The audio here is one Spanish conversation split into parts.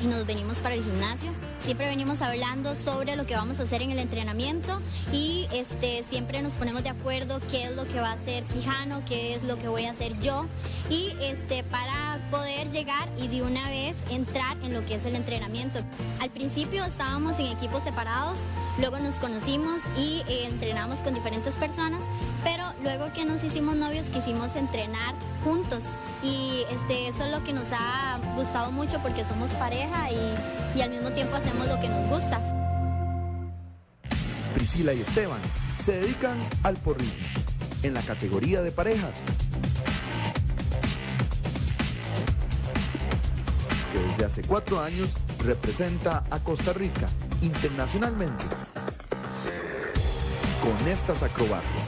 y nos venimos para el gimnasio. Siempre venimos hablando sobre lo que vamos a hacer en el entrenamiento y siempre nos ponemos de acuerdo qué es lo que va a hacer Quijano, qué es lo que voy a hacer yo y para poder llegar y de una vez entrar en lo que es el entrenamiento. Al principio estábamos en equipos separados, luego nos conocimos y entrenamos con diferentes personas, pero luego que nos hicimos novios quisimos entrenar juntos y eso es lo que nos ha gustado mucho porque somos pareja y al mismo tiempo hacemos lo que nos gusta. Priscila y Esteban se dedican al porrismo en la categoría de parejas, que desde hace 4 años representa a Costa Rica internacionalmente con estas acrobacias.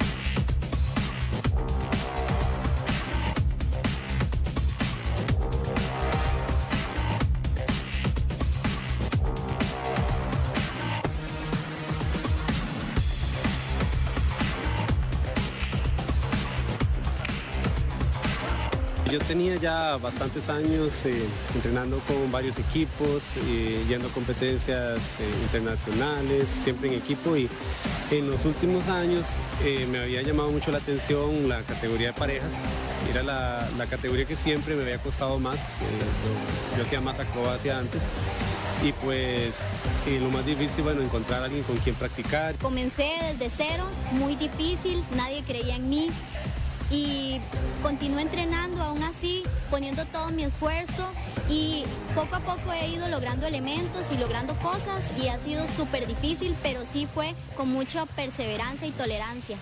Yo tenía ya bastantes años entrenando con varios equipos, yendo a competencias internacionales, siempre en equipo, y en los últimos años me había llamado mucho la atención la categoría de parejas. Era la categoría que siempre me había costado más. Yo hacía más acrobacia antes y pues lo más difícil, bueno, encontrar a alguien con quien practicar. Comencé desde cero, muy difícil, nadie creía en mí. Y continué entrenando aún así, poniendo todo mi esfuerzo y poco a poco he ido logrando elementos y logrando cosas y ha sido súper difícil, pero sí fue con mucha perseverancia y tolerancia.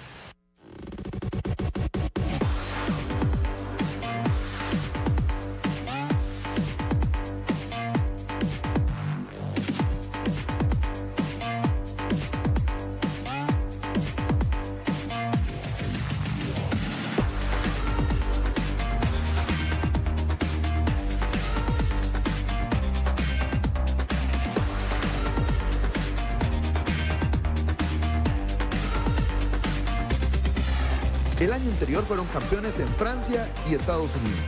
El año anterior fueron campeones en Francia y Estados Unidos.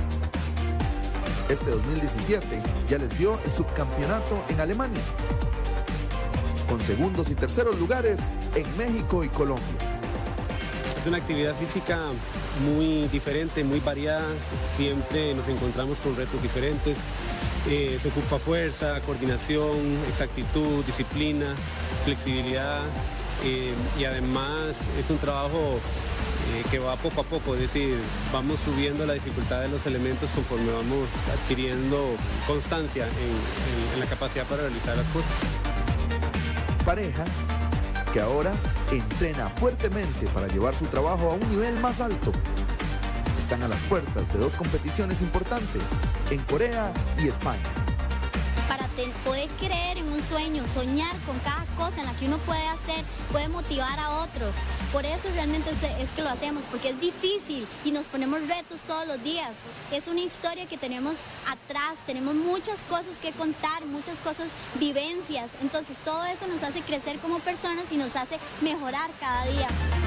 Este 2017 ya les dio el subcampeonato en Alemania, con segundos y terceros lugares en México y Colombia. Es una actividad física muy diferente, muy variada, siempre nos encontramos con retos diferentes. Se ocupa fuerza, coordinación, exactitud, disciplina, flexibilidad y además es un trabajo que va poco a poco, es decir, vamos subiendo la dificultad de los elementos conforme vamos adquiriendo constancia en la capacidad para realizar las cosas. Pareja que ahora entrena fuertemente para llevar su trabajo a un nivel más alto. Están a las puertas de 2 competiciones importantes, en Corea y España. Para poder creer en un sueño, soñar con cada cosa en la que uno puede hacer, puede motivar a otros. Por eso realmente es que lo hacemos, porque es difícil y nos ponemos retos todos los días. Es una historia que tenemos atrás, tenemos muchas cosas que contar, muchas cosas, vivencias. Entonces todo eso nos hace crecer como personas y nos hace mejorar cada día.